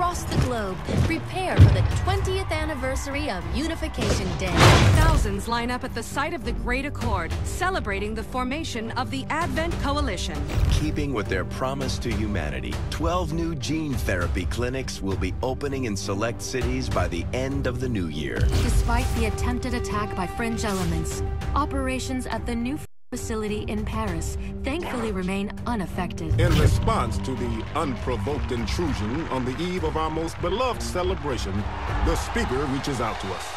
across the globe prepare for the 20th anniversary of Unification Day. Thousands line up at the site of the Great Accord, celebrating the formation of the Advent Coalition. Keeping with their promise to humanity, 12 new gene therapy clinics will be opening in select cities by the end of the new year. Despite the attempted attack by fringe elements, operations at the new facility in Paris thankfully remain unaffected. In response to the unprovoked intrusion on the eve of our most beloved celebration, the speaker reaches out to us.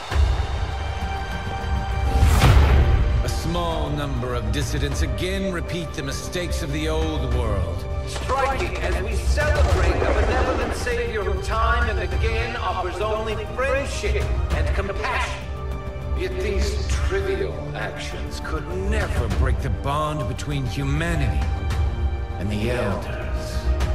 A small number of dissidents again repeat the mistakes of the old world. Striking as we celebrate the benevolent savior who time and again offers only friendship and compassion. Yet these trivial actions could never break the bond between humanity and the Elders.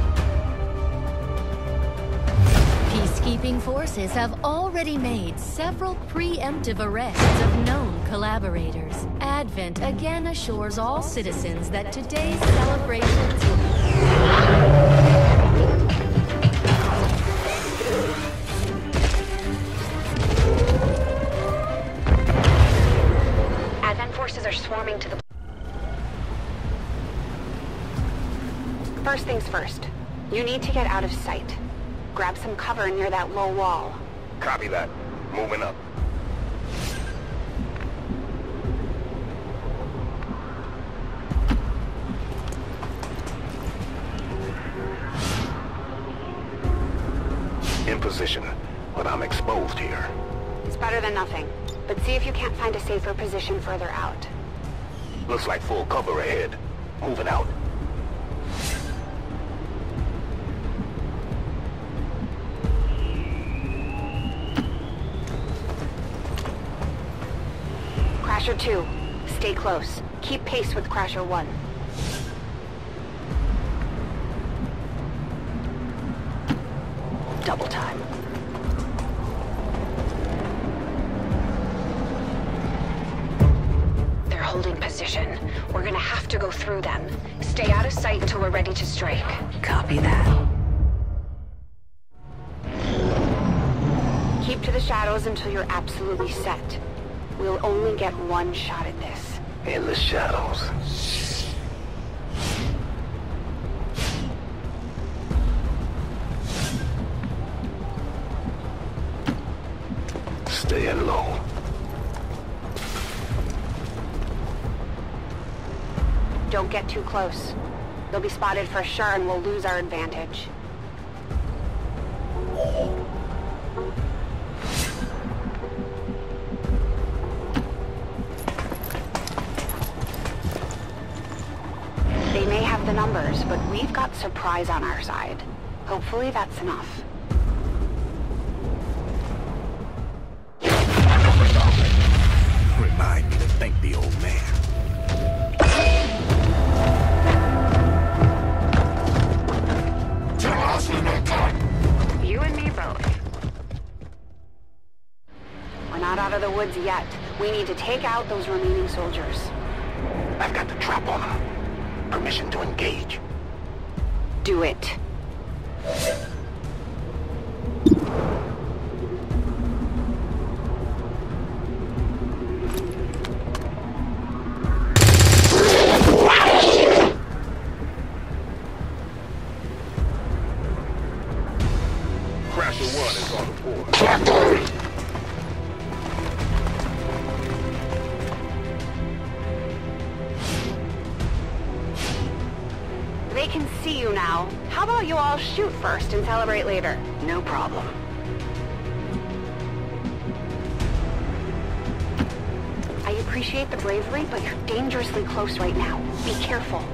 Peacekeeping forces have already made several preemptive arrests of known collaborators. Advent again assures all citizens that today's celebrations forces are swarming to the... First things first. You need to get out of sight. Grab some cover near that low wall. Copy that. Moving up. In position, but I'm exposed here. It's better than nothing. But see if you can't find a safer position further out. Looks like full cover ahead. Moving out. Crasher 2, stay close. Keep pace with Crasher 1. Double time. Holding position. We're gonna have to go through them. Stay out of sight until we're ready to strike. Copy that. Keep to the shadows until you're absolutely set. We'll only get one shot at this. In the shadows. Staying low. Don't get too close. They'll be spotted for sure and we'll lose our advantage. They may have the numbers, but we've got surprise on our side. Hopefully that's enough. Remind me to thank the old man. You and me both. We're not out of the woods yet. We need to take out those remaining soldiers. I've got the trap on them. Permission to engage. Do it. Crasher 1 is on the board. They can see you now. How about you all shoot first and celebrate later? No problem. I appreciate the bravery, but you're dangerously close right now. Be careful.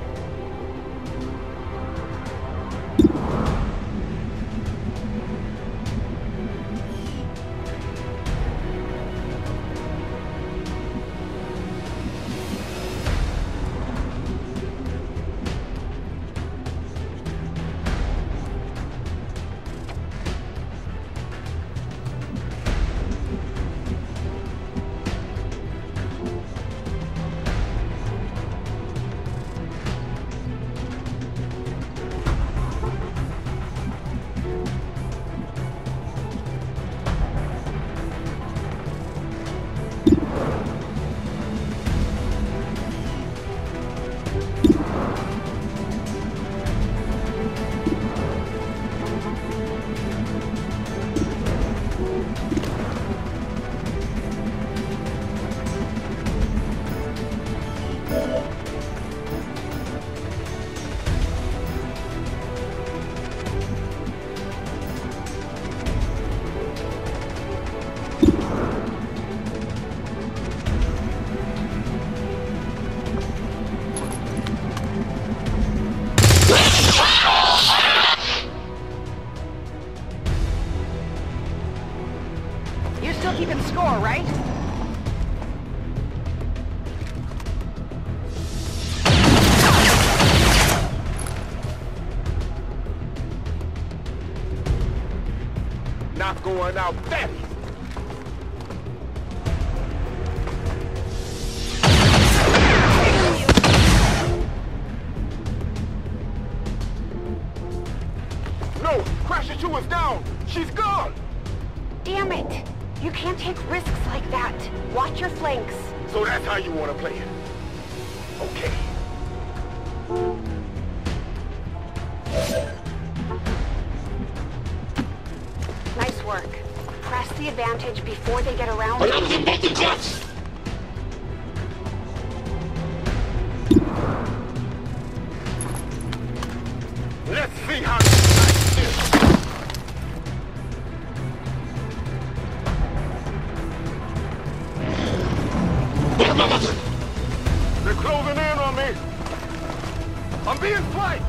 still keeping score, right? Not going out that easy. No! Crasher 2 is down! She's gone! Damn it! You can't take risks like that. Watch your flanks. So that's how you want to play it? Okay. Nice work. Press the advantage before they get around. Let's see how you like this. They're closing in on me. I'm being flanked.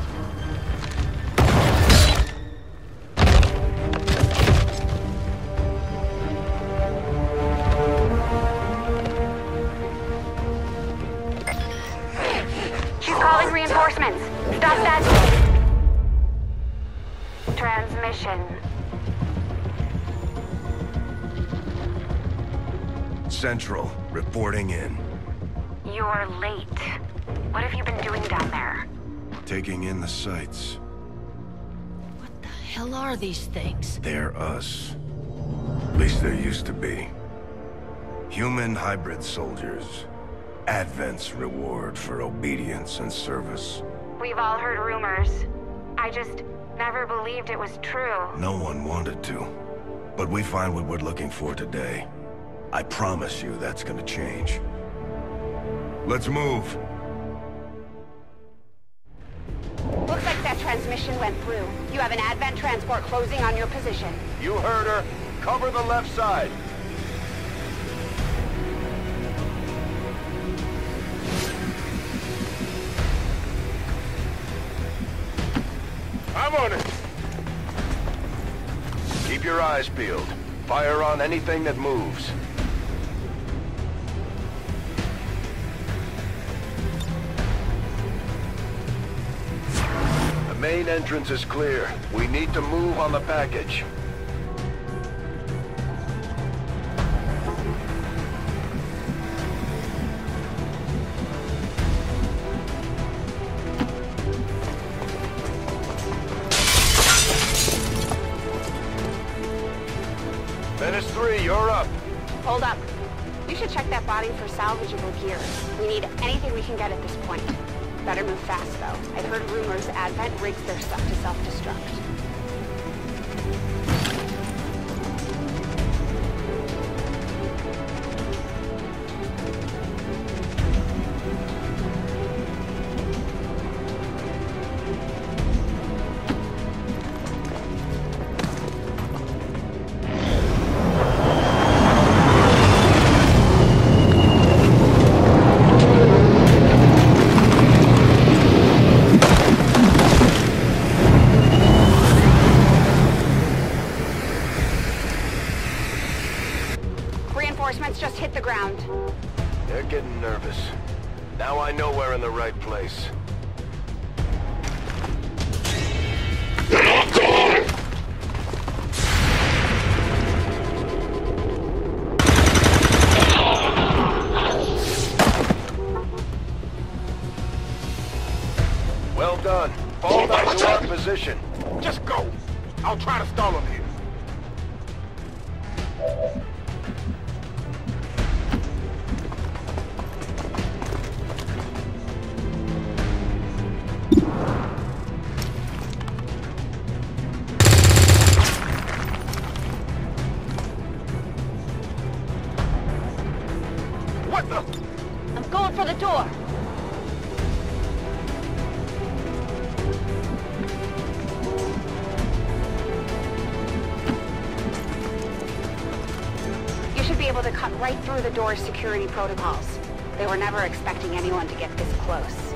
She's calling reinforcements. Stop that. Transmission. Central, reporting in. You're late. What have you been doing down there? Taking in the sights. What the hell are these things? They're us. At least there used to be. Human hybrid soldiers. Advent's reward for obedience and service. We've all heard rumors. I just never believed it was true. No one wanted to. But we find what we're looking for today. I promise you that's gonna change. Let's move. Looks like that transmission went through. You have an Advent transport closing on your position. You heard her. Cover the left side. I'm on it. Keep your eyes peeled. Fire on anything that moves. The main entrance is clear. We need to move on the package. Menace 3, you're up. Hold up. You should check that body for salvageable gear. We need anything we can get at this point. Better move fast, though. I've heard rumors Advent rigs their stuff to self-destruct. Reinforcements just hit the ground. They're getting nervous. Now I know we're in the right place. Well done. Fall back to our position. Just go. I'll try to stall them here. What the? I'm going for the door. You should be able to cut right through the door's security protocols. They were never expecting anyone to get this close.